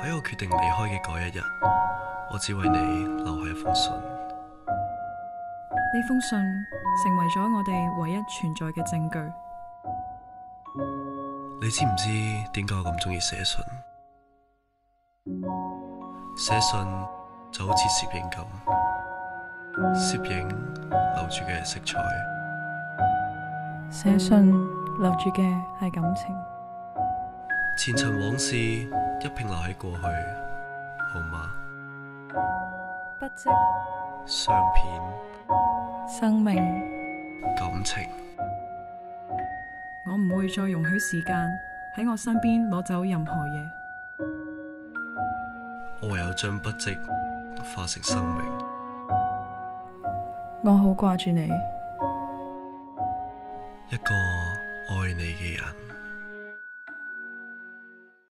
喺我決定離開嘅嗰一日，我只為你留下一封信。 呢封信成為咗我哋唯一存在嘅證據。 你知唔知點解我咁鍾意寫信？寫信就好似攝影咁，攝影留住嘅係色彩， 寫信留住嘅係感情。 前塵往事一併留喺過去，好嗎？ 筆跡、 相片、 生命、 感情， 我唔會再容許時間喺我身邊攞走任何嘢。 我唯有將筆跡化成生命。 我好掛住你， 一個愛你嘅人。